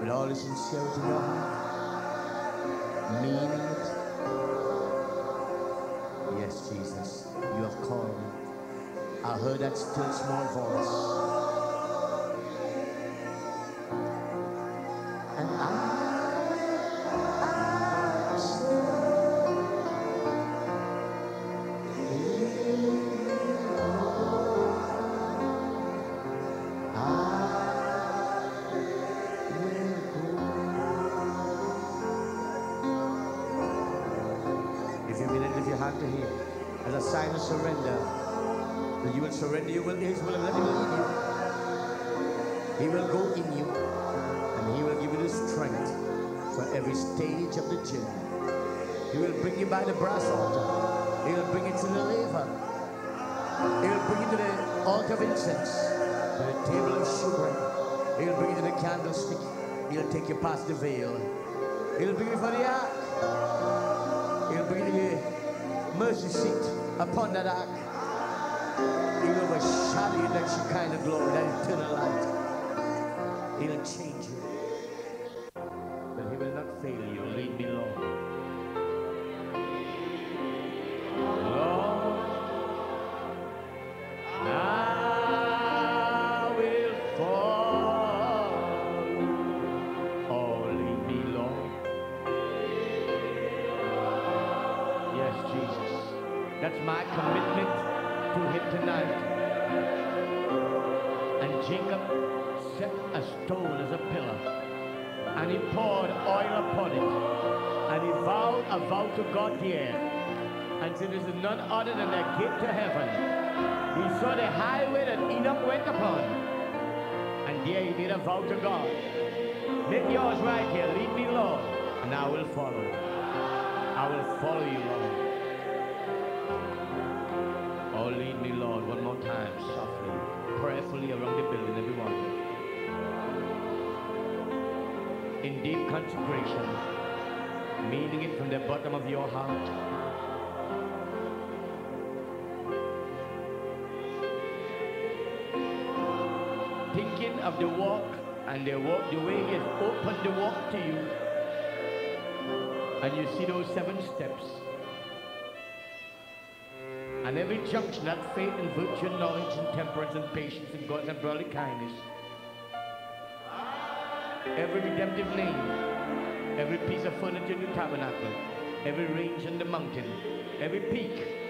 with all the sincerity in your heart, meaning it. Yes, Jesus, you have called me. I heard that still small voice. And if you mean it, lift your hand to Him as a sign of surrender. That you will surrender your will to His will and let Him lead you. He will go in you and He will give you the strength for every stage of the journey. He will bring you by the brass altar. He will bring you to the laver. He will bring you to the altar of incense, to the table of shewbread. He will bring you to the candlestick. He will take you past the veil. He will bring you for the ark. He will bring you to the mercy seat upon that ark. He'll overshadow you that Shekinah glory, that eternal light. He'll change you. But He will not fail you. Lead me, Lord. Lord, I will follow. Oh, lead me, Lord. Yes, Jesus. That's my commitment to Him tonight. And Jacob set a stone as a pillar, and he poured oil upon it, and he vowed a vow to God here, and said, "This is none other than the gate to heaven." He saw the highway that Enoch went upon, and there he made a vow to God. Make yours right here. Lead me, Lord, and I will follow. I will follow you, Lord. Oh, lead me, Lord, one more time, softly, prayerfully around the building, everyone. In deep consecration, meaning it from the bottom of your heart. Thinking of the walk and the walk, the way He has opened the walk to you. And you see those 7 steps. And every junction, that faith and virtue and knowledge and temperance and patience and God's and brotherly kindness. Every redemptive name, every piece of furniture in the tabernacle, every range in the mountain, every peak,